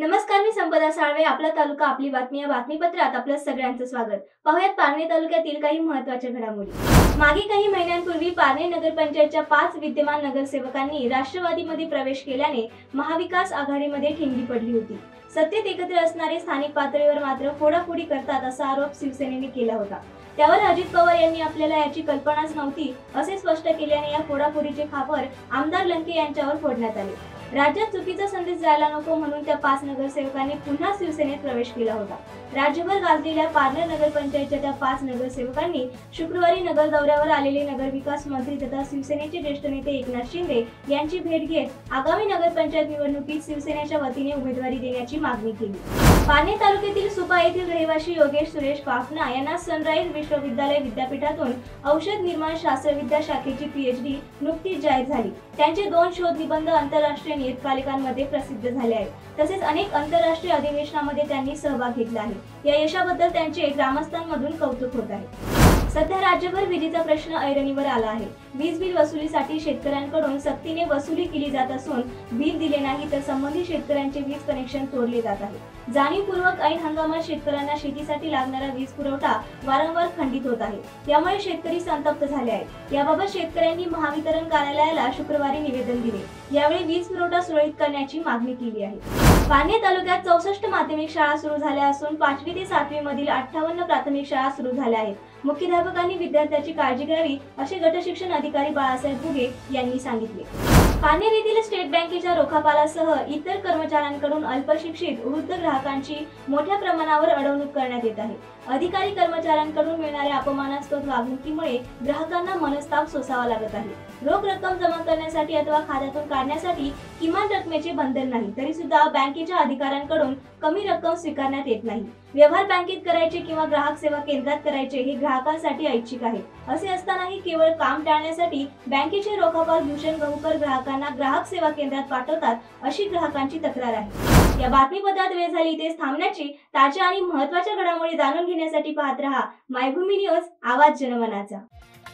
नमस्कार, मी संपदा साळवे. आपला तालुका आपली बातमी या बातमीपत्रात आपलं सगळ्यांचं स्वागत. पाहुयात पारनेर तालुक्यातील काही महत्त्वाच्या घडामोडी. मागे काही महिन्यांपूर्वी पारनेर नगरपंचायतच्या 5 विद्यमान नगरसेवकांनी राष्ट्रवादीमध्ये प्रवेश केल्याने महाविकास आघाडीमध्ये ठिणगी पडली होती. सत्तेत एकत्र असणारे स्थानिक पातळीवर मात्र फोडाफोडी करतात असा आरोप शिवसेनेने केला होता. त्यावर अजित पवार यांनी आपल्याला याची कल्पनाच नव्हती असे स्पष्ट केल्याने या फोडाफोडीचे खापर आमदार लंके यांच्यावर फोडण्यात आले. राज्यात चुकीचा संदेश जायला नको म्हणून त्या 5 नगरसेवकांनी पुन्हा शिवसेनेत प्रवेश केला होता. राज्यभर गाजलेल्या पारनेर नगरपंचायतच्या त्या 5 नगरसेवकांनी शुक्रवारी नगर दौऱ्यावर आलेले नगरविकास मंत्री तथा शिवसेनेचे ज्येष्ठ नेते एकनाथ शिंदे यांची भेट घेत आगामी नगरपंचायत निवडणुकीत शिवसेनेच्या वतीने उमेदवारी देण्याची मागणी केली. पारनेर तालुक्यातील सुपा येथील रहिवासी योगेश सुरेश पाफना यांना सनराइज विश्वविद्यालय विद्यापीठातून औषध निर्माण शास्त्रविद्या शाखेची PhD नुकतीच जाहीर झाली. त्यांचे 2 शोध निबंध आंतरराष्ट्रीय नियतकालिकांमध्ये प्रसिद्ध झाले आहेत. तसेच अनेक आंतरराष्ट्रीय अधिवेशनामध्ये त्यांनी सहभाग घेतला आहे. या यशाबद्दल त्यांचे ग्रामस्थांमधून कौतुक होत आहे. सध्या राज्यभर वीजेचा प्रश्न ऐरणीवर आला आहे. वीज बिल वसुलीसाठी शेतकऱ्यांकडून सक्तीने वसुली केली जात असून बिल दिले नाही तर संबंधित शेतकऱ्यांचे वीज कनेक्शन तोडले जात आहे. जाणीवपूर्वक ऐन हंगामात शेतकऱ्यांना शेतीसाठी लागणारा वीज पुरवठा वारंवार खंडित होत आहे. यामुळे शेतकरी संतप्त झाले आहेत. याबाबत शेतकऱ्यांनी महावितरण कार्यालयाला शुक्रवारी निवेदन दिले. यावेळी वीज पुरवठा सुरळीत करण्याची मागणी केली आहे. पारनेर तालुक्यात 64 माध्यमिक शाळा सुरू झाल्या असून 5वी ते 7वी मधील 58 प्राथमिक शाळा सुरू झाल्या आहेत. मुख्याध्यापकांनी विद्यार्थ्यांची काळजी घ्यावी असे गटशिक्षण अधिकारी बाळासाहेब भुगे यांनी सांगितले. पारनेर येथील स्टेट बँकेच्या रोखापालासह इतर कर्मचाऱ्यांकडून अल्पशिक्षित वृद्ध ग्राहकांची मोठ्या प्रमाणावर अडवणूक करण्यात येत आहे. अधिकारी कर्मचाऱ्यांकडून मिळणाऱ्या अपमानास्पद वागणुकीमुळे ग्राहकांना मनस्ताप सोसावा लागत आहे. रोख रक्कम जमा करण्यासाठी अथवा खात्यातून काढण्यासाठी किमान रकमेचे बंधन नाही तरी सुद्धा बँकेच्या अधिकाऱ्यांकडून कमी रक्कम स्वीकारण्यात येत नाही. व्यवहार बँकेत करायचे किंवा ग्राहक सेवा केंद्रात करायचे हे ग्राहकांसाठी ऐच्छिक आहे. असे असतानाही केवळ काम टाळण्यासाठी बँकेचे रोखापाल भूषण गहूकर ग्राहकांना ग्राहक सेवा केंद्रात पाठवतात अशी ग्राहकांची तक्रार आहे. या बातमीपत्रात वेळ झाली इथेच थांबण्याची. ताज्या आणि महत्त्वाच्या घडामोडी जाणून घेण्यासाठी पाहत रहा मायभूमी न्यूज, आवाज जनमनाचा.